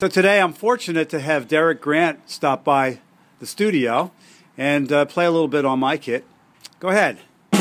So today I'm fortunate to have Derek Grant stop by the studio and play a little bit on my kit. Go ahead.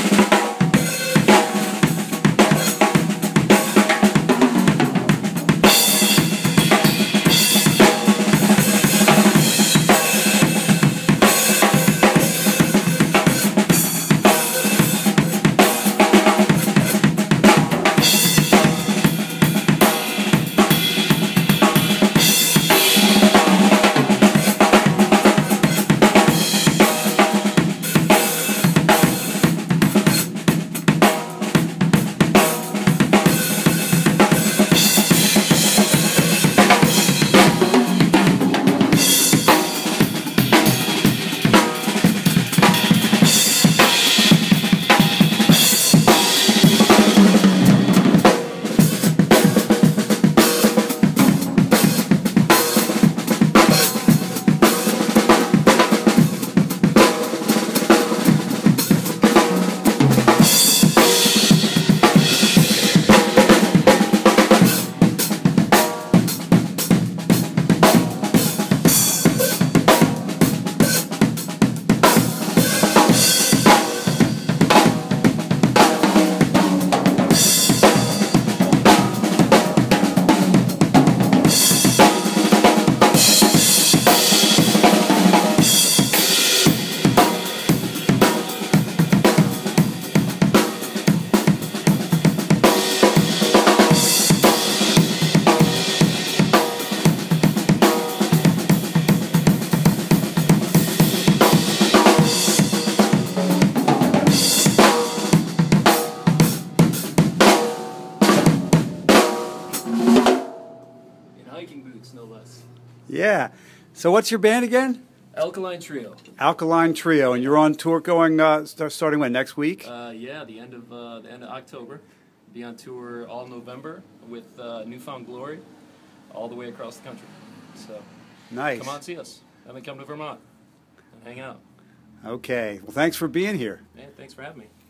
Hiking boots, no less. Yeah. So what's your band again? Alkaline Trio. Alkaline Trio, and you're on tour going starting when, next week? Yeah, the end of October. Be on tour all November with Newfound Glory, all the way across the country. So nice. Come on, see us. And then come to Vermont and hang out. Okay. Well, thanks for being here. Yeah, thanks for having me.